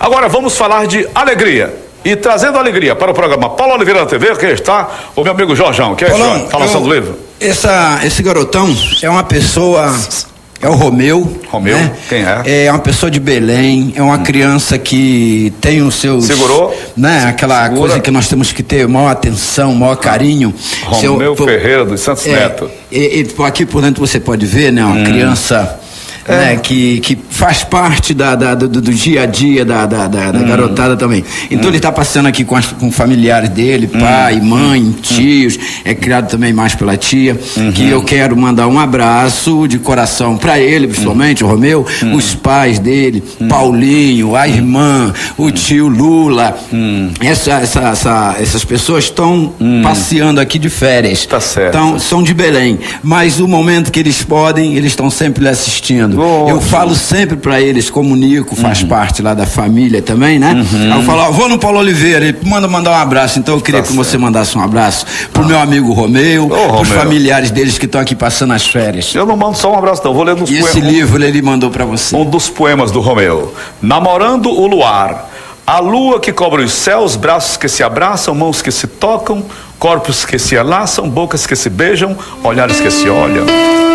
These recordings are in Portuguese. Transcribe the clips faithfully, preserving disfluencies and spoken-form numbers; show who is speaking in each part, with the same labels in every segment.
Speaker 1: Agora vamos falar de alegria. E trazendo alegria para o programa Paulo Oliveira da T V, que está o meu amigo Jorjão, que é
Speaker 2: Paulão,
Speaker 1: a falação do livro.
Speaker 2: Essa, esse garotão é uma pessoa, é o Romeu.
Speaker 1: Romeu,
Speaker 2: né?
Speaker 1: Quem é?
Speaker 2: É uma pessoa de Belém, é uma hum. criança que tem os seus...
Speaker 1: Segurou?
Speaker 2: Né, aquela
Speaker 1: Segura.
Speaker 2: coisa que nós temos que ter maior atenção, maior carinho.
Speaker 1: Romeu Seu, Ferreira dos Santos
Speaker 2: é,
Speaker 1: Neto.
Speaker 2: E, e, aqui por dentro você pode ver, né, uma hum. criança... É. Né, que, que faz parte da, da, do, do dia a dia da, da, da, da hum. garotada também. Então hum. ele está passando aqui com, as, com familiares dele, pai, hum. mãe, tios, é criado também mais pela tia, uhum. que eu quero mandar um abraço de coração para ele, principalmente, hum. o Romeu, hum. os pais dele, hum. Paulinho, a irmã, o tio Lula. Hum. Essa, essa, essa, essas pessoas estão hum. passeando aqui de férias.
Speaker 1: Tá certo.
Speaker 2: Então, são de Belém. Mas o momento que eles podem, eles estão sempre lhe assistindo. Oh, eu falo sempre pra eles, comunico, faz uhum. parte lá da família também, né? Uhum. Aí eu falo, ó, vou no Paulo Oliveira, ele manda mandar um abraço, então eu queria tá que certo. você mandasse um abraço pro ah. meu amigo Romeu, oh, pros Romeu. familiares deles que estão aqui passando as férias.
Speaker 1: Eu não mando só um abraço não, vou ler nos
Speaker 2: poemas. E esse livro ele mandou pra você.
Speaker 1: Um dos poemas do Romeu. Namorando o luar, a lua que cobre os céus, braços que se abraçam, mãos que se tocam, corpos que se enlaçam, bocas que se beijam, olhares que se olham.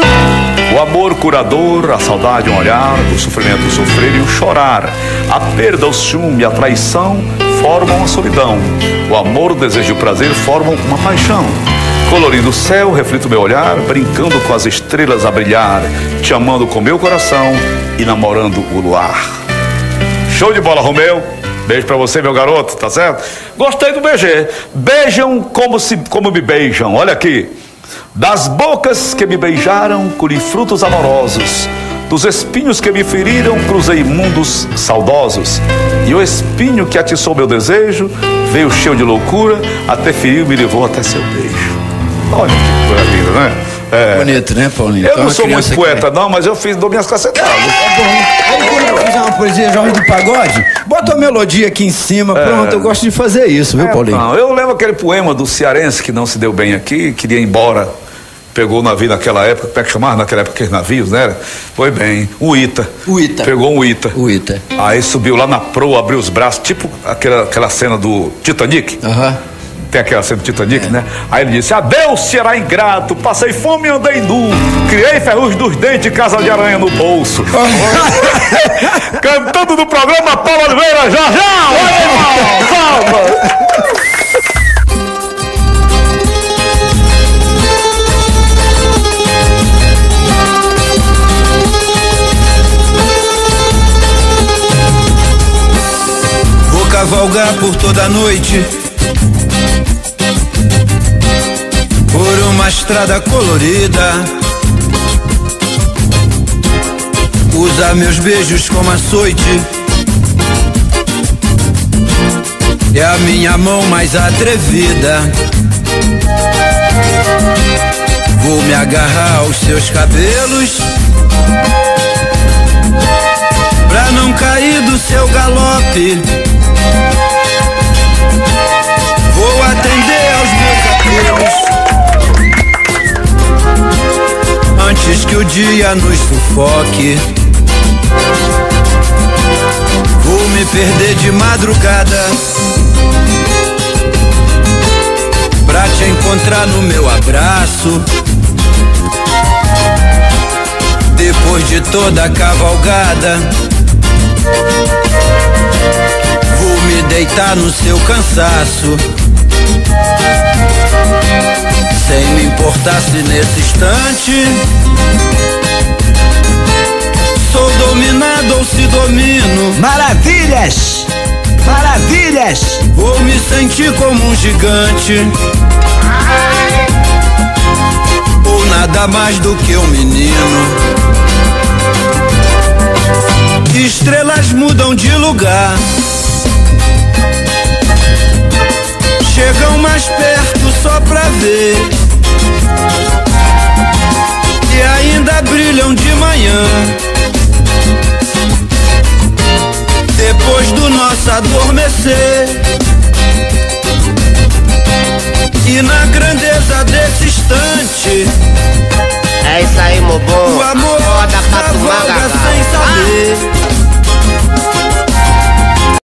Speaker 1: O amor curador, a saudade um olhar, o sofrimento o sofrer e o chorar, a perda, o ciúme, a traição formam a solidão. O amor, o desejo e o prazer formam uma paixão. Colorindo o céu, reflito meu olhar, brincando com as estrelas a brilhar, te amando com meu coração e namorando o luar. Show de bola, Romeu. Beijo pra você, meu garoto, tá certo? Gostei do B G. Beijam como, se, como me beijam, olha aqui. Das bocas que me beijaram, colhi frutos amorosos. Dos espinhos que me feriram, cruzei mundos saudosos. E o espinho que atiçou meu desejo veio cheio de loucura, até feriu e me levou até seu beijo. Olha que coisa linda, né? É.
Speaker 2: Bonito, né, Paulinho?
Speaker 1: Eu
Speaker 2: então,
Speaker 1: não sou muito poeta,
Speaker 2: que...
Speaker 1: não, mas eu fiz dou minhas cacetadas.
Speaker 2: Aí quando eu fizer uma poesia Jorge do Pagode, bota a melodia aqui em cima, é. pronto, eu gosto de fazer isso, viu, é, Paulinho?
Speaker 1: Não, eu lembro aquele poema do cearense que não se deu bem aqui, queria ir embora. Pegou o navio naquela época, como é que chamava naquela época aqueles navios, né? Foi bem, o Ita.
Speaker 2: O Ita.
Speaker 1: Pegou um Ita.
Speaker 2: O Ita.
Speaker 1: Aí subiu lá na proa, abriu os braços, tipo aquela, aquela cena do Titanic.
Speaker 2: Aham. Uhum.
Speaker 1: Tem aquela cena do Titanic, é. né? Aí ele disse, adeus, será ingrato, passei fome e andei nu, criei ferrugem dos dentes e casa de aranha no bolso. Cantando no programa Paulo Oliveira, já já! Olha, irmão! Salva!
Speaker 3: Cavalgar por toda a noite, por uma estrada colorida, usar meus beijos como açoite, é a minha mão mais atrevida. Vou me agarrar aos seus cabelos pra não cair do seu galope. Vou atender aos meus apelos antes que o dia nos sufoque. Vou me perder de madrugada pra te encontrar no meu abraço. Depois de toda a cavalgada, vou me deitar no seu cansaço, sem me importar se nesse instante sou dominado ou se domino.
Speaker 2: Maravilhas! Maravilhas!
Speaker 3: Vou me sentir como um gigante, ou nada mais do que um menino. Estrelas mudam de lugar, chegam mais perto só pra ver, e ainda brilham de manhã. Depois do nosso adormecer, e na grandeza desse instante,
Speaker 4: é isso aí, meu bom.
Speaker 3: O amor
Speaker 4: cavalga
Speaker 3: sem saber.